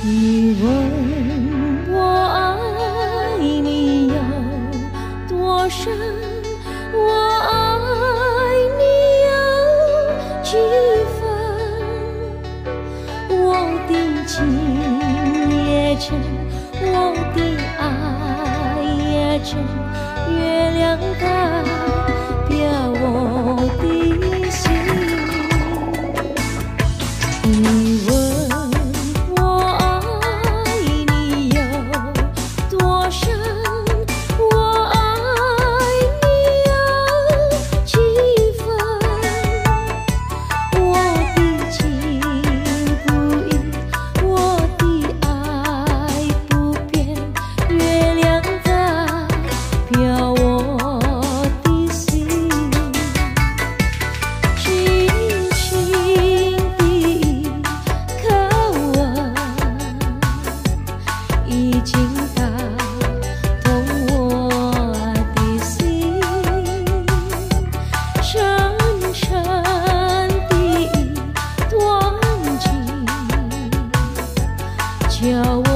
你问我爱你有多深，我爱你有几分？我的情也真，我的爱也真，月亮代表我的心。你问我爱你有多深，我爱你有几分？我的情不移，我的爱不变，月亮代表我的心。轻轻的口吻已经打动我的心，深深的一段情，叫我